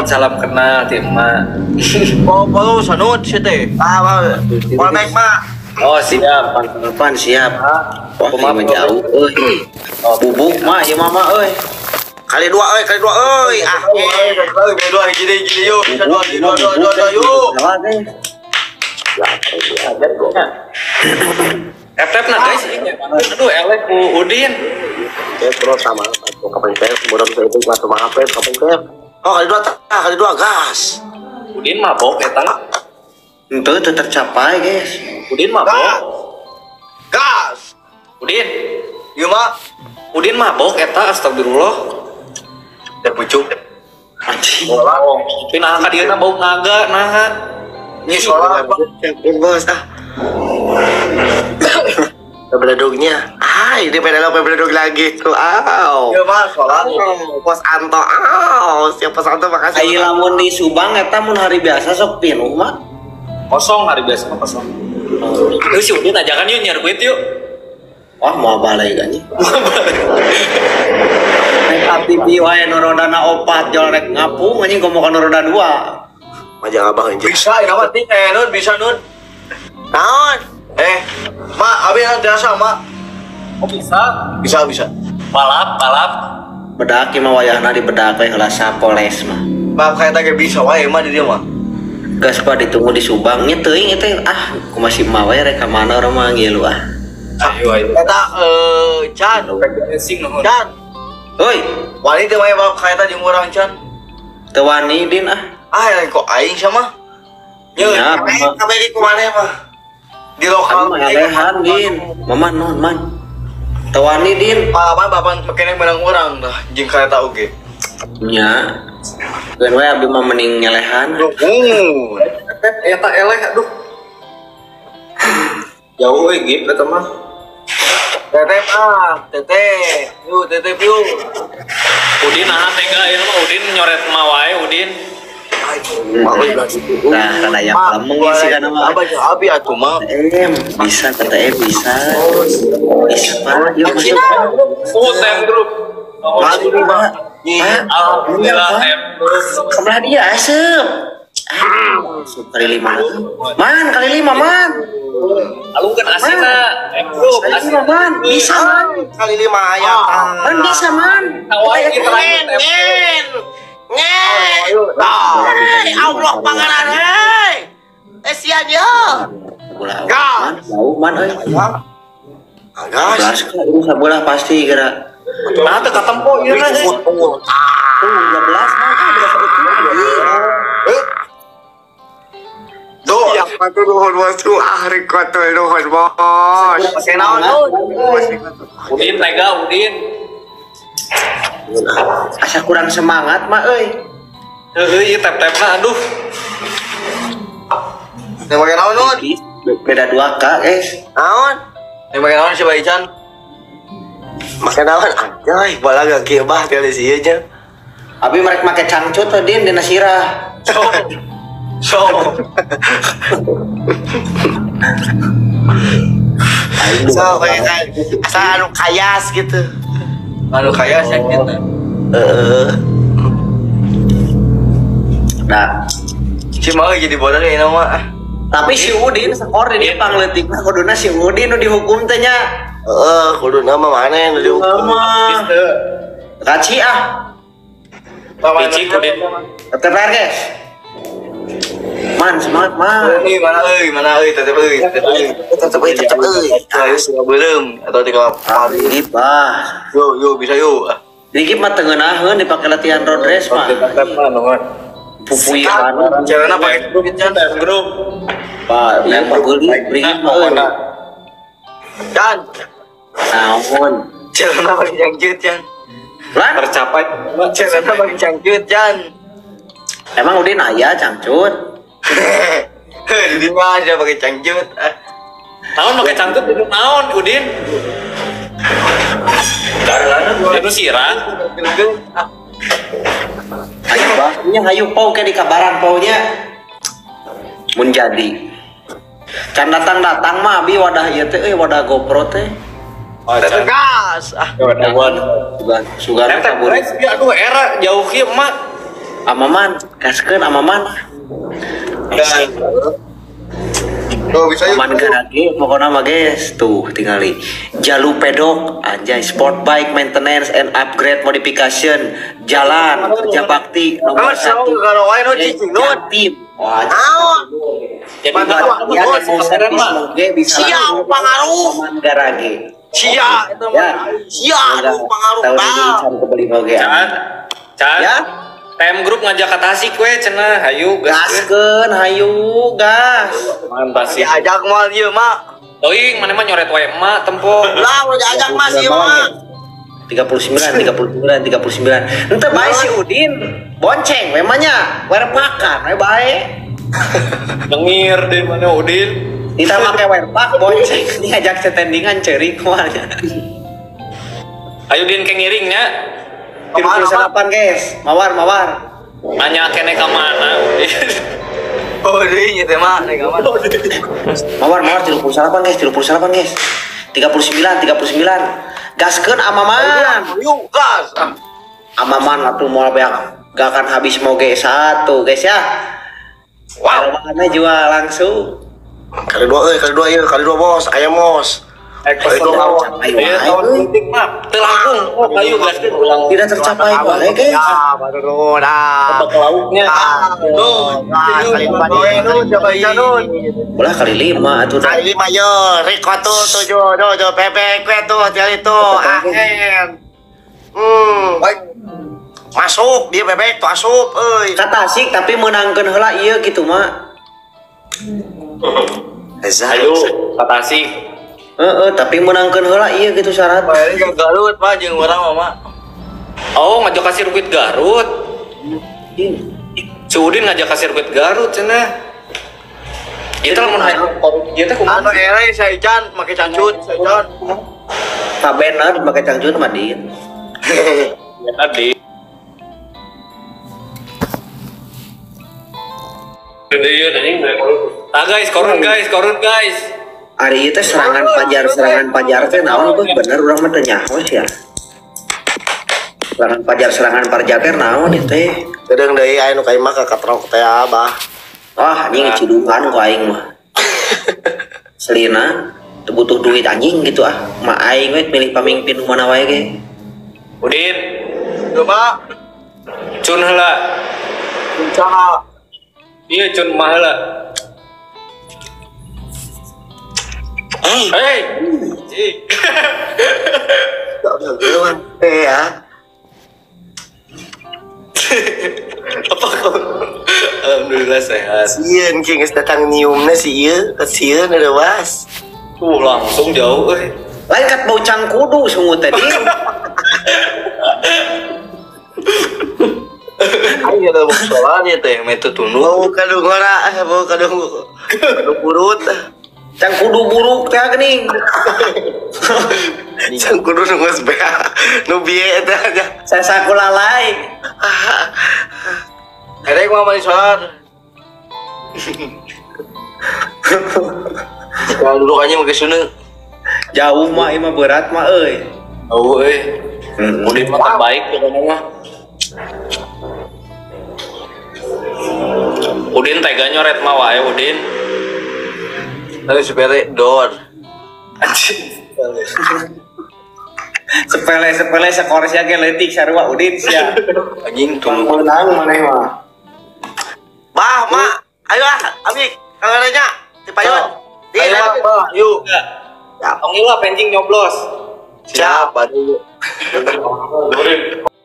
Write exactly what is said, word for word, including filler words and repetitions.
salam kenal ti emak. Oh, baru sanut sih teh. Ah, Polmek mah. Oh, siap. Pan siap. Wah, Kumaha jauh euy. Oh, bubuk mah ieu mama euy. Kali dua euy, kali dua euy. Ah, Kali dua hiji deui hiji deui yuk. Dua dua dua dua dua yuk. F-tap nah guys. Aduh, elek ku Udin. Oke, bro sama kapan pep, mudah bisa itu kelas sama apa kapan pep. Oh, kali dua ah, kali dua gas. Udin mabok eta. Itu itu tercapai, guys. Udin mabok. Gas. Udin. Ieu mah Udin mabok eta astagfirullah. terpucuk. Anjing. Bola. Tapi nah ka dieu bau naga nah. Ini soal Champion bos ah. Pebeledugnya. Ah, ini pedalog pebeledug lagi. Wow. Ieu mah soal. Pos Anto. Aw, siap Pos Anto makasih. Ayo lamun di Subang eta mun hari biasa sok pinuh mah. Kosong hari biasa mah kosong. Lu si Udin ajakan yuk nyar kuit yuk. Wah mau balai kan nih. Naik api bi wae nu rodana opat jol rek ngapung anjing komo kana roda dua. Majang abah anjing. Bisa, ini mah ting eh nun bisa nun. Naon? Eh, mak, abi yang biasa mak. Oh bisa. Bisa bisa. Balap, balap. Bedak ieu mah wayahna di bedak we heula Sapoles mah. Mak kayak tadi bisa wae mah di dia mah. Geus pa ditunggu di Subang nya teuing eta ah ku masih mah we rek ka mana urang mah ngilu ah. Ayo ayo. Kata eh Chan, Sing nuhun. Chan. Euy, Wanita mah bawa kayak tadi orang Chan. teu wani din ah. Ah, yang kok aing sama. Yo, Ya, kabeh mama. kabeh di kumane mah. Di Kan lokal. mah alehan din. Mama non man. Teu wani din. Palaman bapan makanya menang orang dah, jeung kareta oge. Nya. Geun we abdi mah mending nyelehan. Hmm. Eta eleh aduh. Jauh we gitu eta mah. Tetep ah, tetep. Yuk, tetep yuk. Udin nah tega ieu mah Udin nyoret mah wae Udin. Nah, kada aya lemeng sih kana mah. Apa aja abi atuh mah. Em, bisa kata em bisa. Bisa Pak, yuk masuk. Oh, tem grup. Kali ini mah. Alhamdulillah tem grup. Kebelah dia asep. Masuk kali lima. Man, kali lima man. Alungkeun asina tem grup. Kali lima man, bisa man. Kali lima ayat. Man bisa man. Awalnya kita lagi tem. Ngen. Hei, Allah pangaran hei. Esian yo. Bola man, jauh man euy. Gas. Belas ka urus bola pasti geura. Nah teu katempo ieu na guys. Tuh dua belas man, ah belas itu. Tuh, yang patu nuhun bos tuh ah record tuh nuhun bos. Pakai naon nun? Udin tega Udin. Asa kurang semangat mah euy. Heuh ieu tep-tepna aduh. Yang pakai naon nun? Beda dua K, guys. Naon? Yang pakai naon si Bayi Chan? Makan naon anjay, bola gak kebah kali sih aja. Abi mereka make cangcut tuh din dina sirah. So. So. So, kayak asal anu kayas gitu. Anu kaya sakit. Eh, Nah, Si mau jadi bodoh ini nama. tapi si Udin skor di dia pangleutik mah kuduna si Udin nu dihukum teh nya. eh, kudu nama mana yang dihukum? Mama. Kaci ah. Biji Udin. Tetep guys. Man, semangat man. Ini mana euy, mana euy, tetep euy, tetep euy. Tetep euy, tetep euy. Ayo sudah belum atau di kamar. Dikip ah. Yo yo bisa yo. Dikip mah teu ngeunaheun dipake latihan road race mah. Tep-tep nuhun. Pupuyan. Carana pakai grup Chan. Grup. Pak, ya Pak Guli, brigit mah euy. Chan. Naon? Carana pakai jangkut Chan. Lan, Tercapai. Carana pakai jangkut Chan. emang Udin aya cangcut. Heh, di mana aja pakai cangcut. Naon make cangkut duduk naon Udin? Itu sirah. Ayo bah, nya hayu pau ke di kabaran paunya. Mun jadi. Can datang-datang mah abi wadah ieu teh euy wadah GoPro teh. Oh, can. Gas. Ah, Sugan sugan Tep-tep kabur. guys, ya aduh era jauh kieu emak. Amaman, gaskeun amaman. Tuh bisa yuk. Aman garage pokoknya mah guys tuh tinggali Jalu Pedok anjay sport bike maintenance and upgrade modification jalan kerja bakti nomor Kan sama satu kalau wae nu cicing nu. tim wah Naon? Jadi Mantap, mah ya bos, mau keren servis mah. moge bisa Siap, langsung pengaruh. Aman garage Sia itu ya mah. Sia aduh pengaruh tahun ini tah. can kebeli moge Can, Can. ya T M Group ngajak ke Tasik we cenah, hayu gas. gaskeun hayu gas Man Tasik. Diajak mah ieu mah. Teuing mana mah nyoret wae emak tempo. Lah udah diajak mas ieu mah. tiga puluh sembilan, tiga puluh sembilan, tiga puluh sembilan. Ente bae si Udin bonceng memangnya werpakan we bae. Dengir deh mana Udin. Kita make werpak bonceng diajak setendingan ceurik moalnya. Ayo Din ke ngiringnya. tiga puluh delapan guys. Mawar, mawar. Nanya kene ka mana Udin. Oh deui nya teh mah nek mah. Mawar, mawar tiga puluh delapan guys, tiga puluh delapan guys. tiga puluh sembilan, tiga puluh sembilan. Gaskeun amaman. Yuk gas. Ah. Amaman atuh moal beak gak akan habis moge satu guys ya. Wow. Mana jual langsung. Kali dua euy, kali dua ieu, kali dua bos, aya mos. Ekspor Itu Capai Iya, wae. tahun politik mah. Teu langkung. Oh, ayo gas teh ulang. Tidak tercapai wae guys. Ya, baru dah. Tebak lauknya. Ah, nu, gas kali dua deui nu coba ieu nu. Ulah kali lima atuh dah. Kali lima yo, Riko tuh tujuh, tuh tuh bebek kue tuh, tiali tuh, ahen. Hmm, Baik. masuk dia bebek tuh asup, euy. Kata asik tapi menangkeun heula ieu gitu mah. Eza, Ayo ke Tasik. Heeh, tapi menangkeun heula ieu gitu syarat. Bae ke Garut mah jeung urang mah. Oh, ngajak ke sirkuit Garut. Si Udin ngajak ke sirkuit Garut cenah. Itu lamun hayu korup ieu teh Anu kumaha? ere saya Ican make cancut, saya Ican. Kabener make cangcut mah din. Ya tadi. Gede ieu anjing. Ah guys, korun guys, korun guys. Ari ieu teh serangan pajar, serangan pajar teh naon tuh bener urang mah teu nyaho ya. Serangan pajar, serangan pajar teh naon ieu teh? Gedeng deui aya nu ka imah ka katrok teh Abah. Wah, anjing cidukan ku aing mah. Selina teu butuh duit anjing gitu ah. Mah aing we milih pamimpin nu mana wae ge. Udin, Coba cun heula. usaha. Iya cun mah heula. Hei. Cik. Eh ya. Apa kau? Alhamdulillah sehat. Sieun ki geus datang nyiumna si ieu, sieun ada was. Tuh langsung jauh euy. Lain kat bau cangkudu sungut tadi. Ayo ada boksolannya teh metu tunu. Bau kadung ora, bau kadung kadung urut. Cangkudu buruk teh geuning. Can kudu nu geus bea, nu bieu teh nya. Saya sakulalai. Erek mah main sholat. Kalau duduk aja make suneu. Jauh mah ieu mah berat mah euy. Oh euy. Udin mah terbaik pokoknya mah. Udin tega nyoret mah wae Udin. Tadi sepele dor. Sepele-sepele sakor sia ge leutik sarua Udin sia. Anjing tunu. Menang maneh mah. Bah, mak, ayo ah, abi, kalarenya, di payun. Di, Ayo ayo. Pak, yuk. Tong ieu lah penjing nyoblos. Siapa dulu?